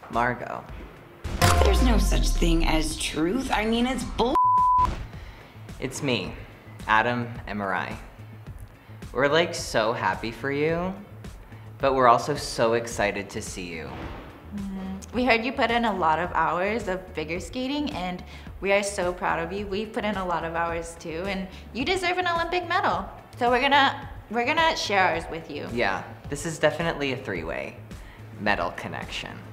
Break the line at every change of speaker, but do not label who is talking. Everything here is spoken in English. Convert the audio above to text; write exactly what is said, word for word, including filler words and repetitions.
Margot.
There's no such thing as truth. I mean, it's bull.
It's me, Adam and Mirai. We're like so happy for you, but we're also so excited to see you.
Mm, we heard you put in a lot of hours of figure skating, and we are so proud of you. We've put in a lot of hours too, and you deserve an Olympic medal. So we're gonna we're gonna share ours with you.
Yeah, this is definitely a three-way medal connection.